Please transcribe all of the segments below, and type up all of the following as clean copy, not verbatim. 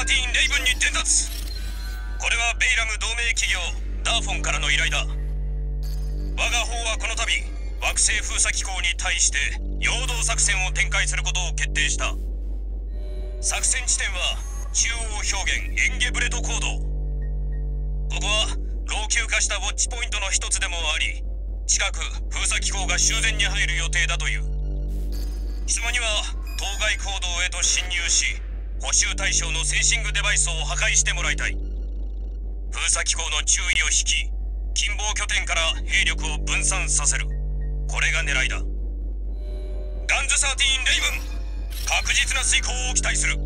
ティーン・レイブンに伝達。これはベイラム同盟企業ダーフォンからの依頼だ。我が方はこの度惑星封鎖機構に対して陽動作戦を展開することを決定した。作戦地点は中央表現エンゲブレトコード。ここは老朽化したウォッチポイントの一つでもあり、近く封鎖機構が修繕に入る予定だという。質問には当該行動へと侵入し、補修対象のセンシングデバイスを破壊してもらいたい。封鎖機構の注意を引き、近傍拠点から兵力を分散させる。これが狙いだ。ガンズ13レイブン、確実な遂行を期待する。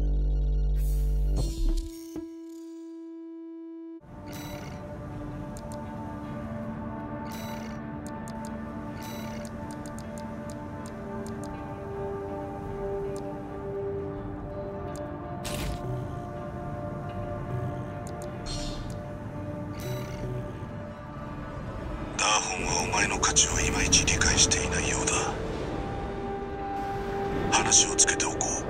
ダーフォンはお前の価値をいまいち理解していないようだ。話をつけておこう。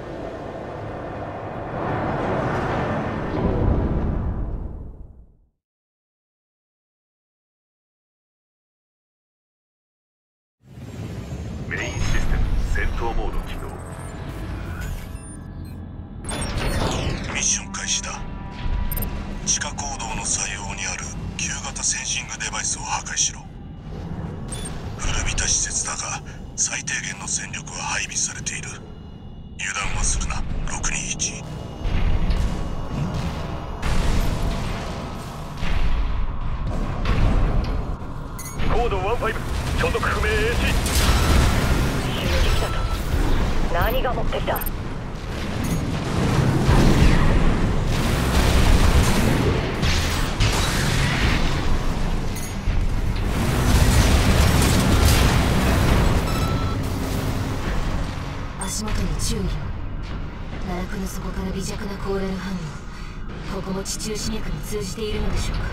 メインシステム戦闘モード起動。 ミッション開始だ。地下坑道の左様にある旧型センシングデバイスを破壊しろ。古びた施設だが最低限の戦力は配備されている。油断はするな。621。 コード15所属不明 AC。 襲撃だと。何が持ってきた。 足元に注意を。奈落の底から微弱なコーラル反応。ここも地中刺脈に通じているのでしょうか。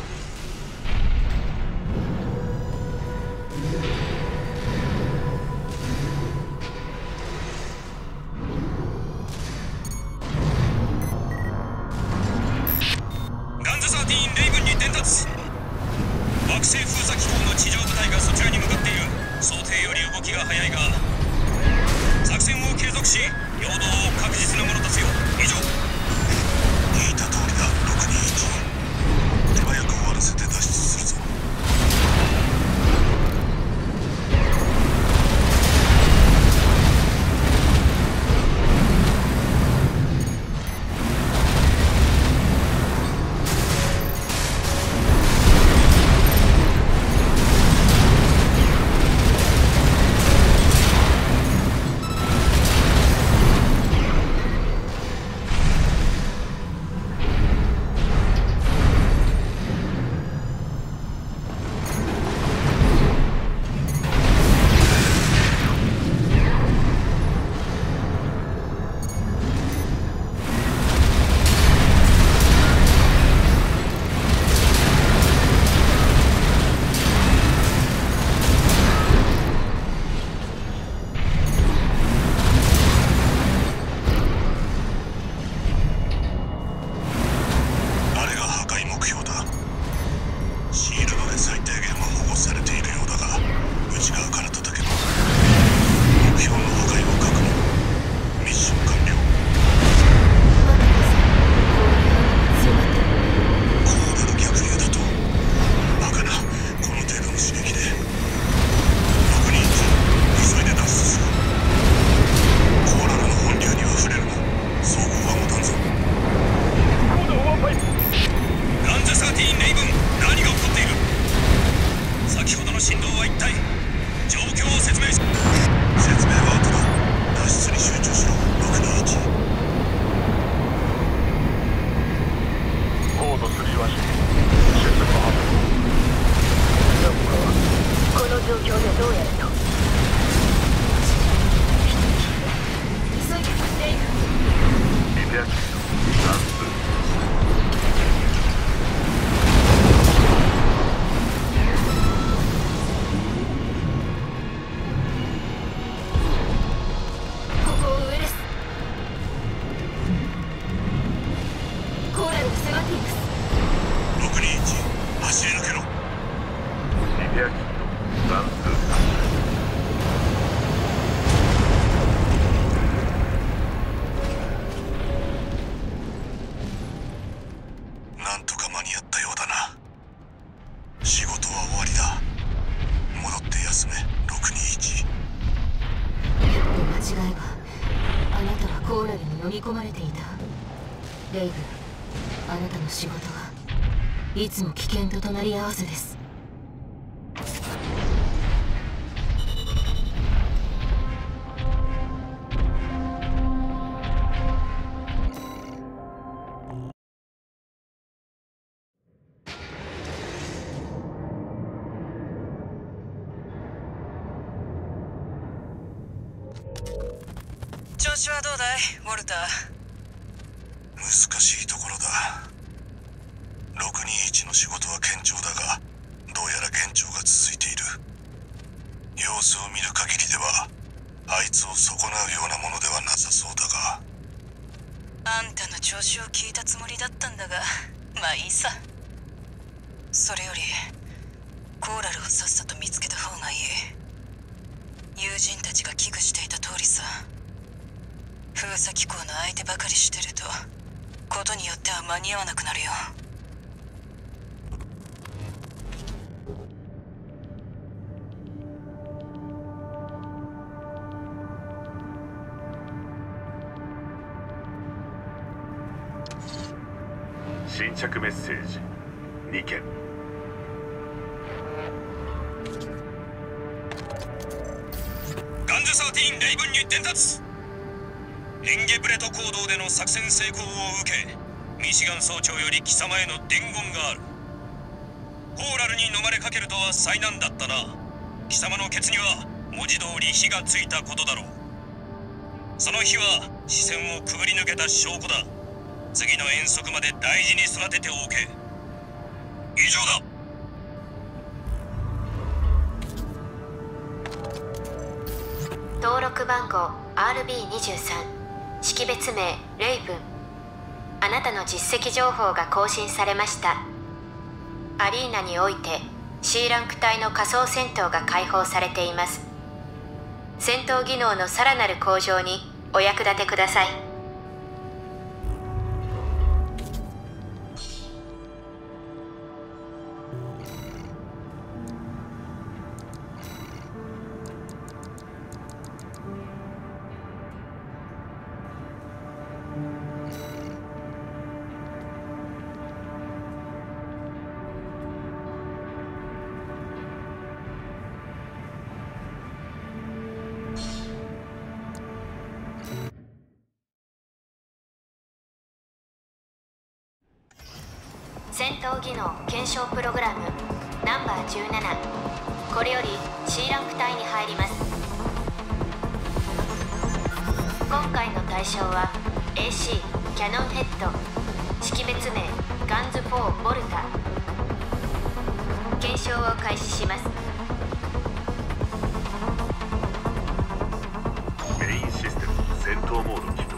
ガンズ13レイブンに伝達。惑星封鎖機構の地上部隊がそちらに向かっている。想定より動きが早いが、作戦を継続し、陽動を確実なものとせよ。以上。 言った通りだ。621。手早く終わらせて脱出するぞ。 飲み込まれていた。レイブ、あなたの仕事はいつも危険と隣り合わせです。 調子はどうだい、ウォルター。 難しいところだ。621の仕事は堅調だが、どうやら幻聴が続いている。様子を見る限りではあいつを損なうようなものではなさそうだが。 あんたの調子を聞いたつもりだったんだが、まあいいさ。それよりコーラルをさっさと見つけた方がいい。友人たちが危惧していた通りさ。封鎖機構の相手ばかりしてるとことによっては間に合わなくなるよ。 新着メッセージ2件。 ガンズ13レイブンに伝達。レンゲブレト行動での作戦成功を受け、ミシガン総長より貴様への伝言がある。コーラルに飲まれかけるとは災難だったな。貴様のケツには文字通り火がついたことだろう。その火は視線をくぐり抜けた証拠だ。次の遠足まで大事に育てておけ。以上だ。 登録番号 RB23、識別名レイブン。あなたの実績情報が更新されました。アリーナにおいて C ランク帯の仮想戦闘が開放されています。戦闘技能のさらなる向上にお役立てください。戦闘技能検証プログラムナンバー17、これより C ランク帯に入ります。今回の対象は AC キャノンヘッド、識別名ガンズ4ボルタ。検証を開始します。 メインシステム戦闘モード起動。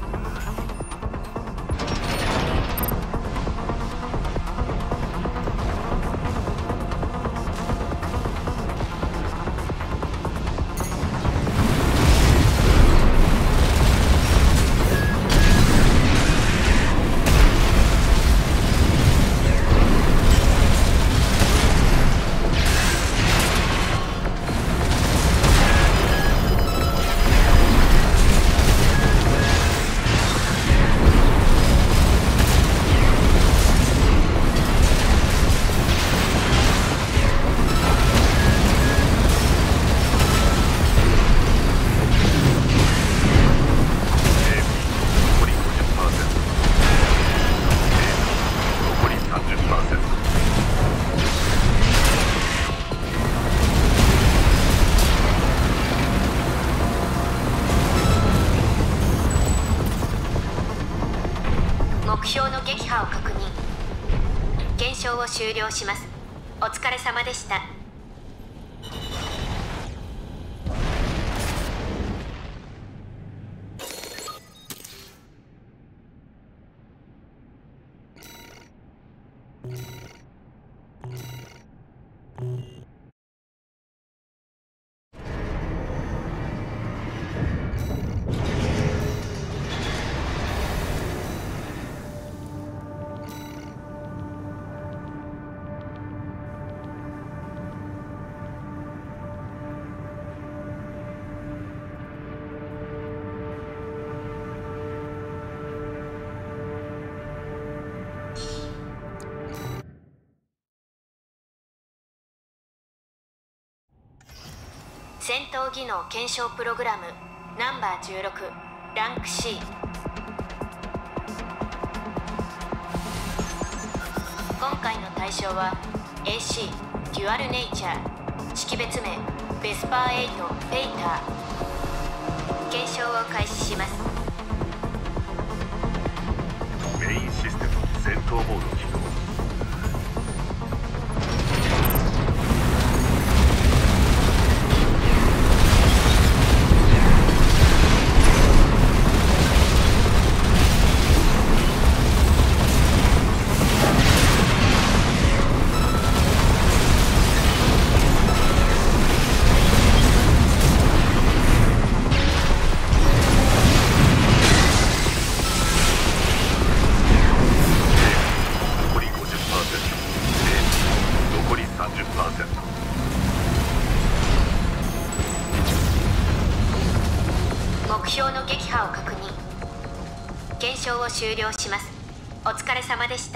目標の撃破を確認。検証を終了します。お疲れ様でした。 戦闘技能検証プログラムナンバー16ランク C。 今回の対象は AC デュアルネイチャー、識別名ベスパー8ペイター。検証を開始します。 メインシステム戦闘モード起動。 目標の撃破を確認。検証を終了します。お疲れ様でした。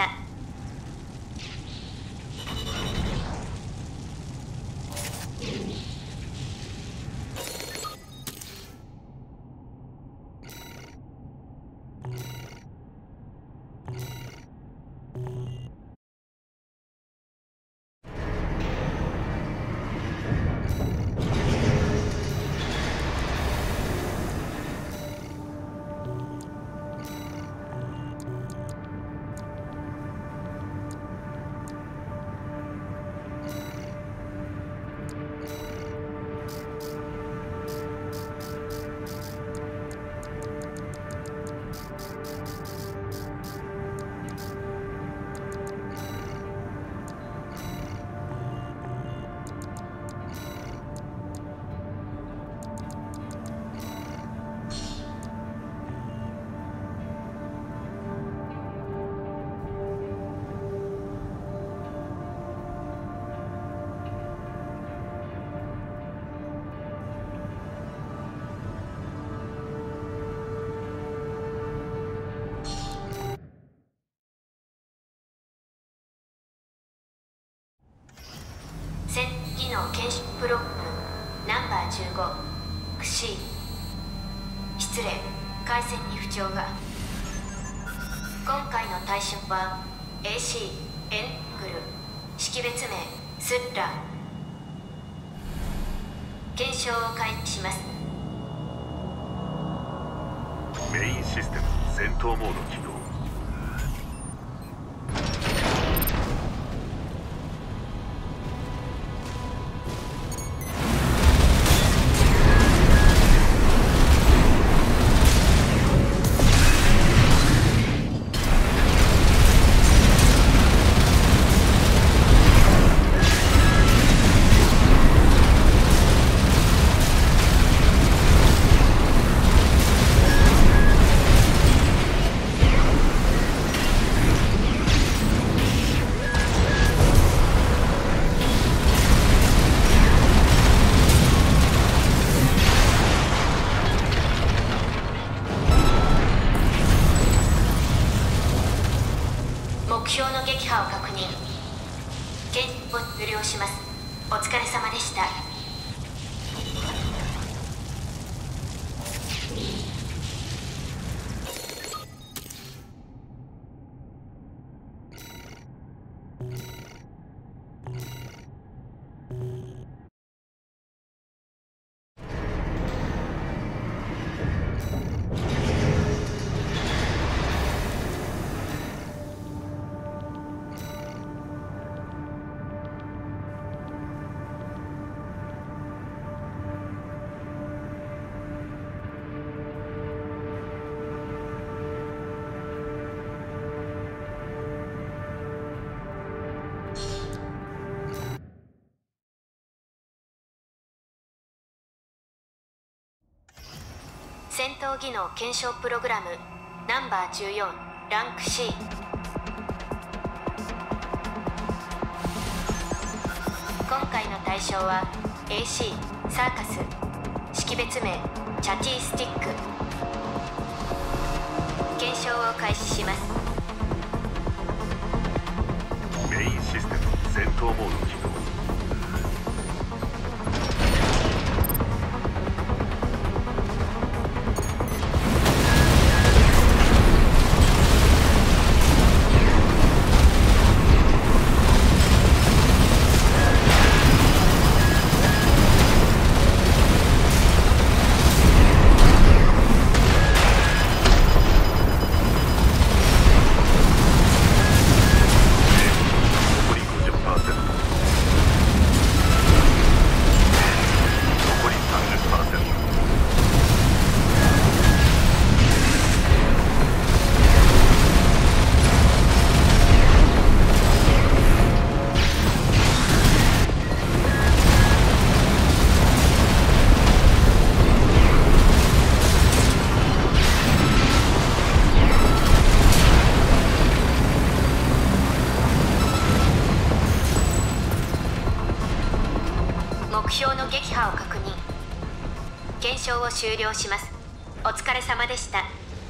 戦技能検証プログラムナンバー15クシー。失礼、回線に不調が。今回の対象は AC エングル、識別名スッラ。検証を開始します。 メインシステム戦闘モード起動。 目標の撃破を確認。検証を終了します。お疲れ様でした。戦闘技能検証プログラムナンバー14ランク C。 今回の対象は AC サーカス、識別名チャティスティック。検証を開始します。 メインシステム戦闘モード起動。 終了します。お疲れ様でした。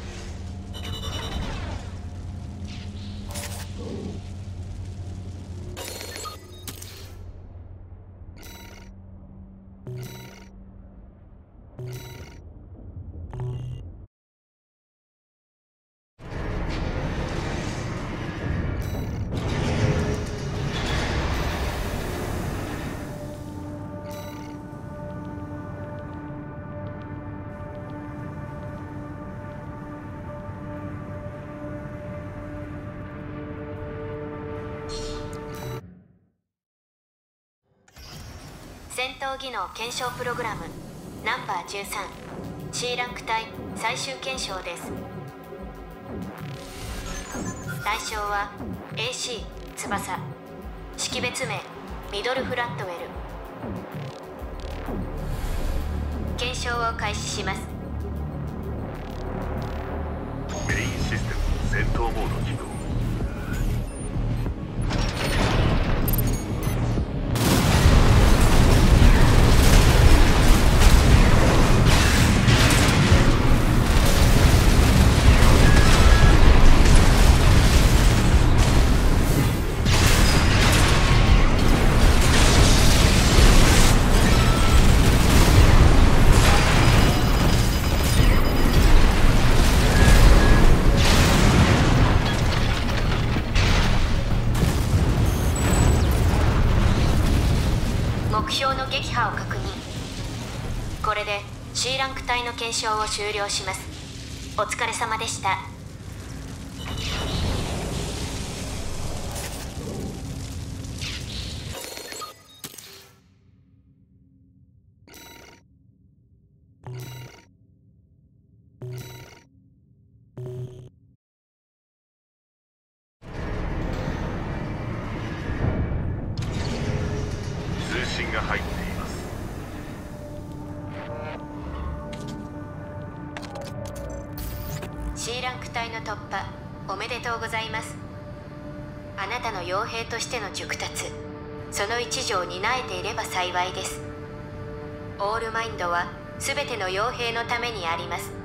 戦闘技能検証プログラムナンバー 13C ランク帯最終検証です。対象は AC 翼、識別名ミドルフラットウェル。検証を開始します。 メインシステム戦闘モード起動。 目標の撃破を確認。これで C ランク帯の検証を終了します。お疲れ様でした。 通信が入っています。 C ランク帯の突破おめでとうございます。あなたの傭兵としての熟達、その一助を担えていれば幸いです。オールマインドは全ての傭兵のためにあります。